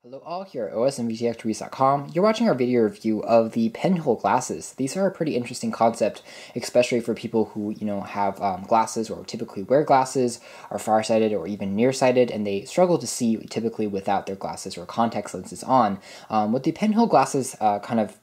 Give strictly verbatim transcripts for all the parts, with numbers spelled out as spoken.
Hello all, here at O S and V T X reviews dot com. You're watching our video review of the pinhole glasses. These are a pretty interesting concept, especially for people who, you know, have um, glasses or typically wear glasses, are farsighted or even nearsighted, and they struggle to see typically without their glasses or contact lenses on. Um, what the pinhole glasses uh, kind of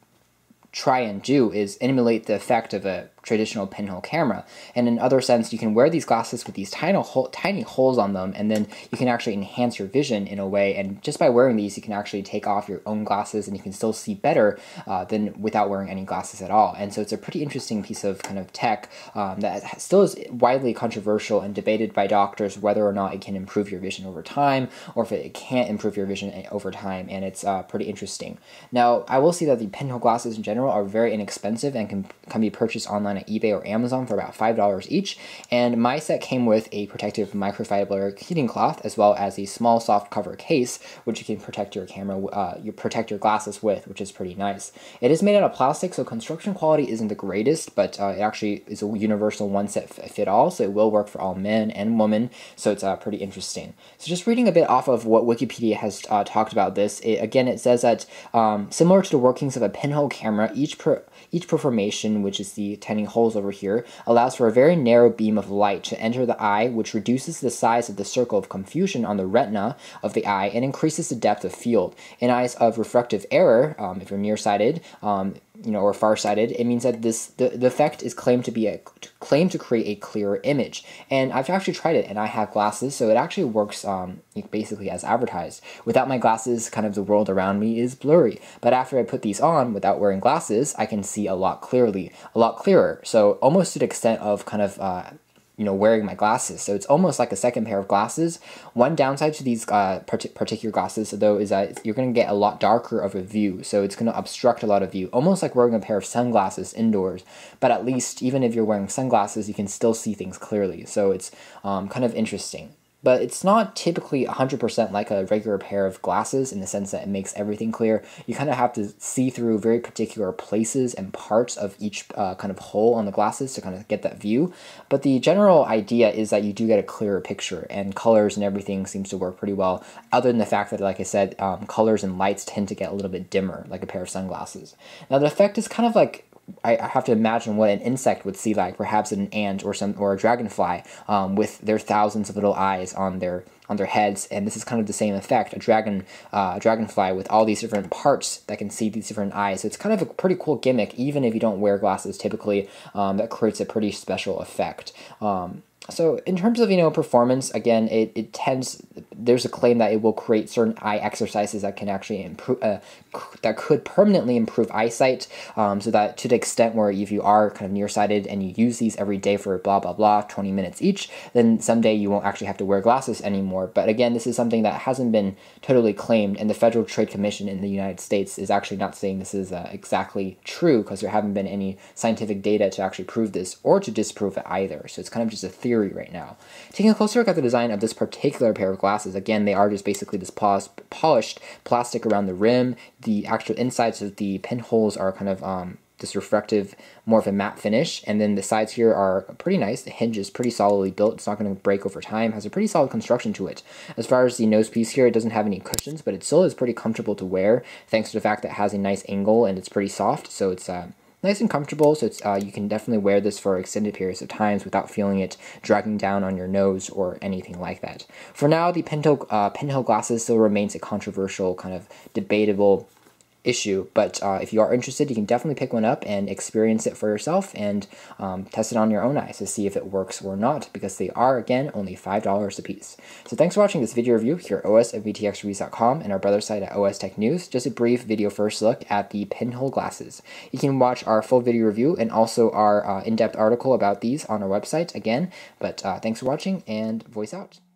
try and do is emulate the effect of a traditional pinhole camera, and in other sense you can wear these glasses with these tiny hole, tiny holes on them, and then you can actually enhance your vision in a way, and just by wearing these you can actually take off your own glasses and you can still see better uh, than without wearing any glasses at all. And so it's a pretty interesting piece of kind of tech um, that still is widely controversial and debated by doctors whether or not it can improve your vision over time or if it can't improve your vision over time, and it's uh, pretty interesting. Now I will say that the pinhole glasses in general are very inexpensive and can, can be purchased online at eBay or Amazon for about five dollars each, and my set came with a protective microfiber heating cloth as well as a small soft cover case which you can protect your camera, uh, you protect your glasses with, which is pretty nice. It is made out of plastic, so construction quality isn't the greatest, but uh, it actually is a universal one set fit all, so it will work for all men and women, so it's uh, pretty interesting. So just reading a bit off of what Wikipedia has uh, talked about this, it, again it says that um, similar to the workings of a pinhole camera, each per each perforation, which is the tiny holes over here, allows for a very narrow beam of light to enter the eye, which reduces the size of the circle of confusion on the retina of the eye and increases the depth of field. In eyes of refractive error, um, if you're nearsighted, um, you know, or farsighted, it means that this the, the effect is claimed to be a claimed to create a clearer image. And I've actually tried it, and I have glasses, so it actually works um, basically as advertised. Without my glasses, kind of the world around me is blurry. But after I put these on, without wearing glasses, I can see a lot clearly, a lot clearer. So almost to the extent of kind of uh, you know, wearing my glasses. So it's almost like a second pair of glasses. One downside to these uh, part particular glasses, though, is that you're going to get a lot darker of a view. So it's going to obstruct a lot of view, almost like wearing a pair of sunglasses indoors. But at least, even if you're wearing sunglasses, you can still see things clearly. So it's um, kind of interesting. But it's not typically one hundred percent like a regular pair of glasses in the sense that it makes everything clear. You kind of have to see through very particular places and parts of each uh, kind of hole on the glasses to kind of get that view. But the general idea is that you do get a clearer picture, and colors and everything seems to work pretty well, other than the fact that, like I said, um, colors and lights tend to get a little bit dimmer, like a pair of sunglasses. Now the effect is kind of like, I have to imagine what an insect would see like, perhaps an ant or some or a dragonfly um, with their thousands of little eyes on their on their heads, and this is kind of the same effect. A dragon, uh, a dragonfly with all these different parts that can see these different eyes. So it's kind of a pretty cool gimmick, even if you don't wear glasses typically. Um, that creates a pretty special effect. Um, So in terms of, you know, performance, again, it, it tends, there's a claim that it will create certain eye exercises that can actually improve, uh, that could permanently improve eyesight, um, so that to the extent where if you are kind of nearsighted and you use these every day for blah, blah, blah, twenty minutes each, then someday you won't actually have to wear glasses anymore. But again, this is something that hasn't been totally claimed, and the Federal Trade Commission in the United States is actually not saying this is uh, exactly true, because there haven't been any scientific data to actually prove this or to disprove it either. So it's kind of just a theory right now. Taking a closer look at the design of this particular pair of glasses, again, they are just basically this polished plastic around the rim. The actual insides of the pinholes are kind of um, this refractive, more of a matte finish, and then the sides here are pretty nice. The hinge is pretty solidly built. It's not going to break over time. It has a pretty solid construction to it. As far as the nose piece here, it doesn't have any cushions, but it still is pretty comfortable to wear, thanks to the fact that it has a nice angle and it's pretty soft, so it's uh, nice and comfortable, so it's, uh, you can definitely wear this for extended periods of times without feeling it dragging down on your nose or anything like that. For now, the pinhole, uh, pinhole glasses still remains a controversial, kind of debatable issue, but uh, if you are interested, you can definitely pick one up and experience it for yourself and um, test it on your own eyes to see if it works or not, because they are, again, only five dollars a piece. So thanks for watching this video review here at O S at V T X reviews dot com and our brother site at O S Tech News. Just a brief video first look at the pinhole glasses. You can watch our full video review and also our uh, in-depth article about these on our website again, but uh, thanks for watching, and voice out.